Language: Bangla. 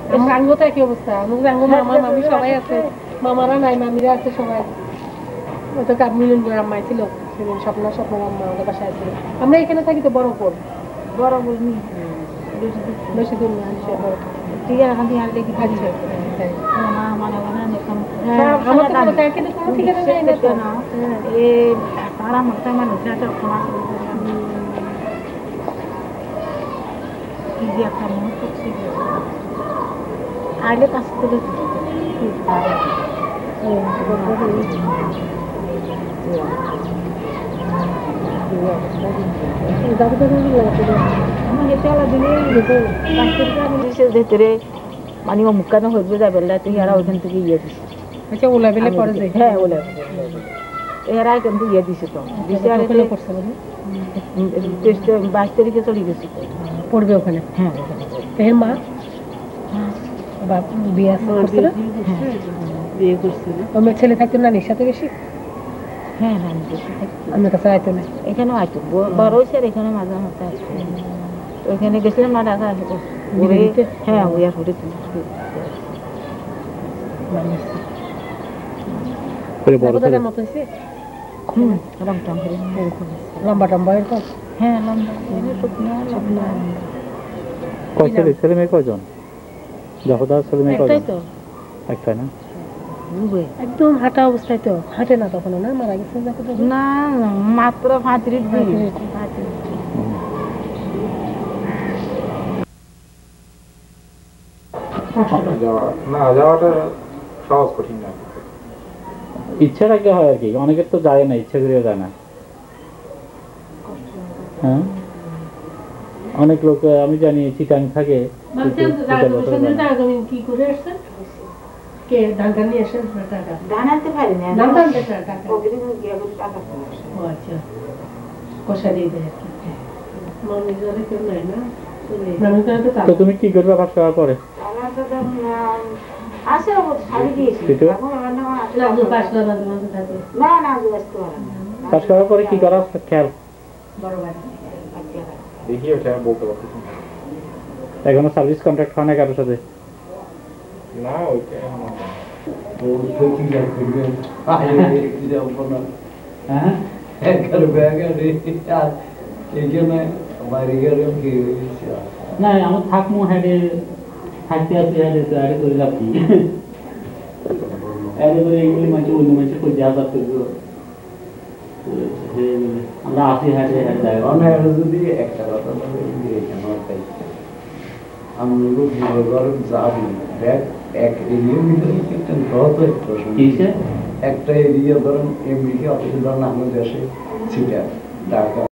আমরা আঙ্গো তো একই অবস্থা, আমাদের আঙ্গো মামা মামি সবাই আছে, মামারা নাই মামিরা আছে সবাই। ওই তো মিলন করে আম্মাই ছিল সেদিন, স্বপ্ন আম্মা আমাদের বাসায় ছিল। আমরা এখানে থাকি তো বড়পুর নি বেশি দূর না, ঠিক আছে। এখান থেকে আর দেখি থাকছে কিন্তু কোনো ঠিকানা নেই না তো। তারা মাথা মানুষ একটা মনে করছি আইলে কাজ করে মানে মুখানো হইবে যাবে তুই এরা ওইখান থেকে ইয়ে দিস। আচ্ছা ওলা বেলে পরে যাই। হ্যাঁ ওলা এরা কিন্তু ইয়ে দিছে তো দিছে আর এগুলো করছে বলে 22 তারিখে চলে গেছে পড়বে ওখানে। হ্যাঁ এর মা বাপ বিয়ে করছে না? বিয়ে করছে না। আমার ছেলে থাকতো নানির সাথে বেশি। হ্যাঁ নানির বেশি থাকতো, আমার কাছে আইতো না। এখানেও আইতো, বড় হয়েছে এখানে মাঝে মাঝে আসতো। ওইখানে গেছিলাম না ঢাকা আসবো। হ্যাঁ ওই আর ঘুরে লম্বা টম্বা এরকম। হ্যাঁ লম্বা ছেলে মেয়ে কয়জন? একটাই না? একদম হাঁটা অবস্থায় তো হাঁটে না তখন না, মারা গেছে না মাত্র 35 দিন। ইচ্ছা রাখতে হয় আর কি, অনেকের তো যায় না, ইচ্ছা করেও যায় না। হ্যাঁ অনেক লোক আমি জানি চিটাং থাকে। কি করে আসছেন? কে ধানটা নিয়ে আসেন? টাকা ধান আনতে পারি না, ধান আনতে টাকা ও আচ্ছা কষা দিয়ে দেয় মামি জলে কেউ নাই না। তো তুমি কি করবে পাস করার পরে? পাস করার পরে কি করার খেয়াল? এখনো সার্ভিস কন্ট্রাক্ট হয় না কারোর সাথে? না আমার থাকমো হেডে থাকতে আছে হেডে করে যাচ্ছি এইগুলি মানুষ অন্য মানুষের খুঁজে আবার করবো। আমরা আসি হাটে যদি একটা কথা আমি যাবি দেখ এক এরিয়ার ভিতরে একটা এরিয়া ধরেন এমনিকে অফিসে ধরেন আমাদের দেশে সিটা ঢাকা